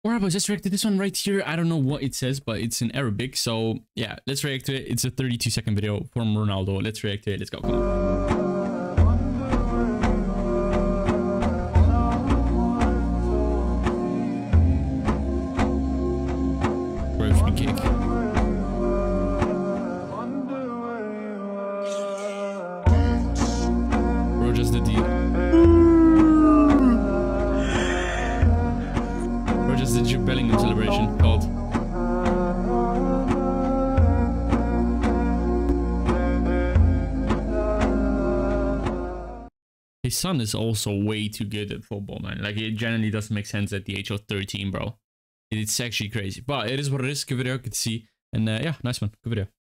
Alright, boys, let's react to this one right here. I don't know what it says, but it's in Arabic. So, yeah, let's react to it. It's a 32-second video from Ronaldo. Let's react to it. Let's go. Come on. Free kick. Bro, just the deal. Bro, just the Bellingham celebration called. His son is also way too good at football, man. Like, it generally doesn't make sense at the age of 13, bro. It's actually crazy. But it is what it is. Good video, good to see. And yeah, nice one. Good video.